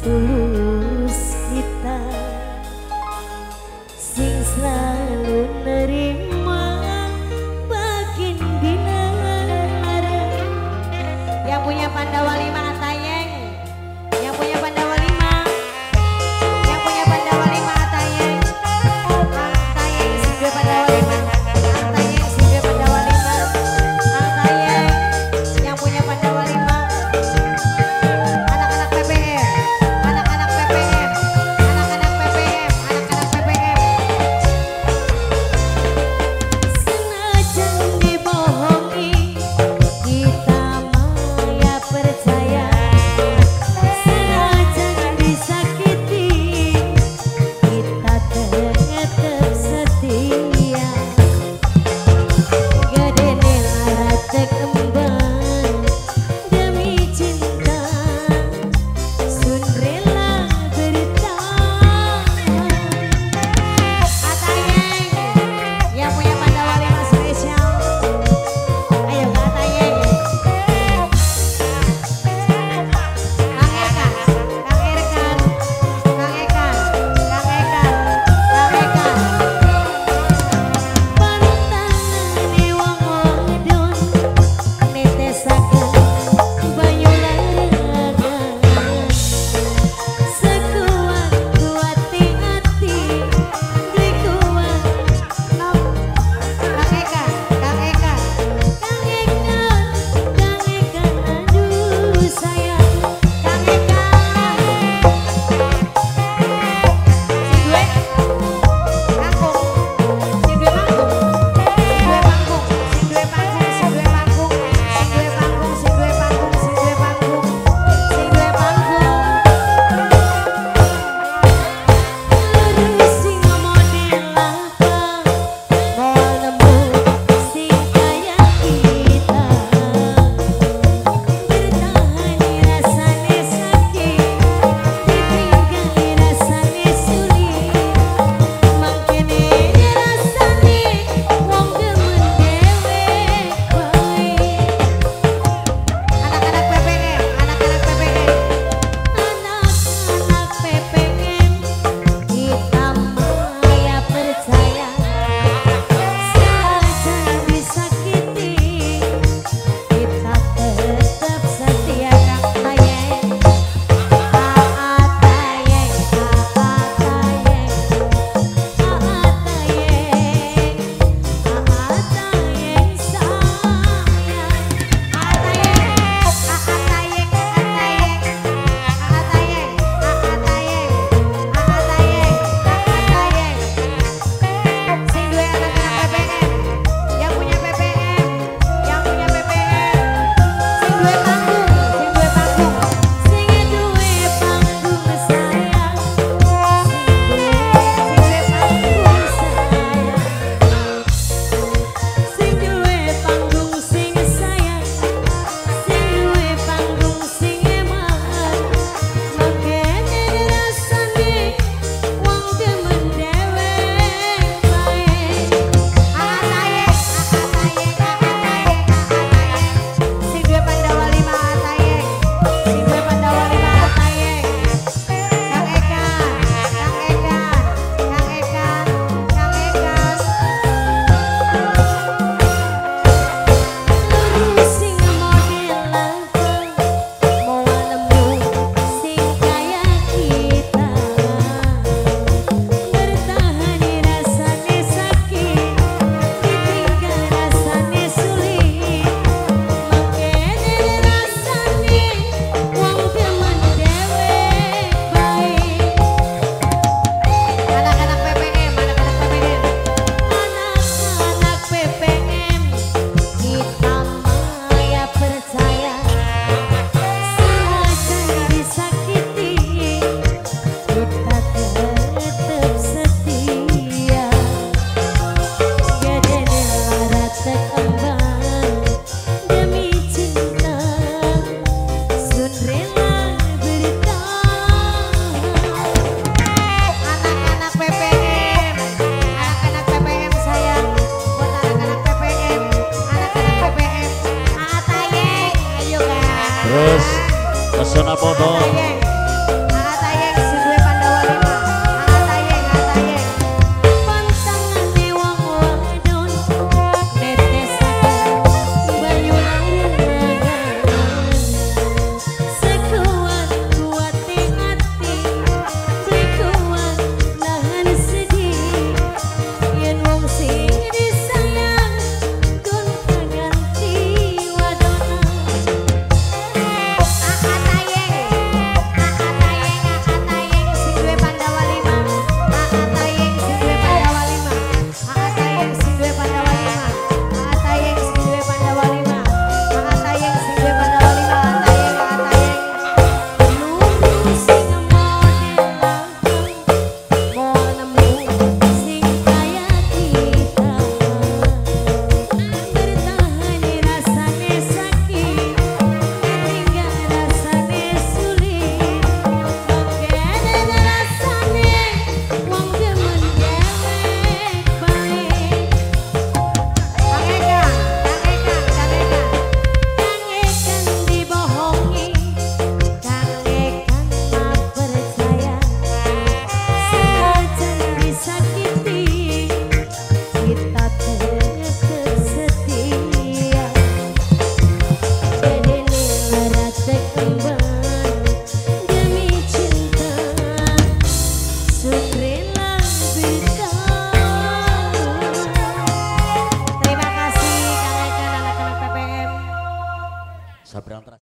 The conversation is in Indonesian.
setulus kita sing selalu nerima bagian dinar. Yang punya Pandawa 5 Atayeng, yang punya Pandawa 5, yang punya Pandawa 5 Atayeng, Atayeng sing duwe Pandawa 5, Atayeng sing duwe Pandawa 5, Atayeng yang punya Pandawa 5. Anak-anak PPM, anak-anak PPM, anak-anak PPM, anak-anak PPM. Senajan dibohongi, kita maya percaya. Senajan disakiti, kita tetap setia. Gedene lara tekembang demi cinta, sun rela bertahan. Atayeng yang punya Pandawa 5 spesial. Ayo Kak Atayeng. Kang Eka, Kang Erkan, Kang Ekan, Kang Ekan, Kang Ekan. Pantangane wong wadon netesaken banyu larangan. Sekuat-kuati ati duwe kuat. Kang Ekan, Kang Ekan, Kang Ekan, Kang Ekan, aduh sayang Kang Ekan. Sing duwe panggung, sing duwe panggung, sing duwe panggung, sing duwe panggung, sing duwe panggung, sing duwe panggung, sing duwe panggung, sing duwe panggung, terus sing model apa mau nemu sing kaya kita. Bertahani rasane sakit, ditinggali rasane sulit. Mangkene rasane wong demen dewek bae. Anak-anak PPM, anak-anak PPM, anak-anak PPM, kita maya percaya. Senajan disakiti, kita tetap setia. Kak Atayeng, Kak Atayeng, Kak Atayeng, Kak Atayeng, Kak Atayeng sayang. Atayeng, Kak Atayeng, Kak Atayeng, Kak Atayeng, Kak Atayeng, Kak Atayeng, Kak Atayeng. Sing duwe anak-anak PPM, yang punya PPM, yang punya PPM. Sing duwe panggung, sing duwe panggung, sing duwe panggung sayang. Sing duwe panggung sing sayang, sing duwe panggung sing eman. Makene rasane wong demen dewek bae. Atayeng, Atayeng, Atayeng, Atayeng. Sing duwe Pandawa 5 Atayeng, sing duwe Pandawa 5 Atayeng. Kang Ekan, Kang Ekan, Kang Ekan, Kang Ekan. Terus sing model apa mau nemu sing kaya kita. Bertahani rasane sakit, ditinggal rasane sulit. Makene rasane wong demen dewek bae. Anak-anak PPM, anak-anak PPM, anak-anak PPM, kita maya percaya. Senajan disakiti, kita tetap setia. Gedene lara tekembang demi cinta, sun rela bertahan. Anak-anak PPM, anak-anak PPM sayang, buat anak-anak PPM, anak-anak PPM. Atayeng, ayo Kak. Terus pesona foto Atayeng, Sabrang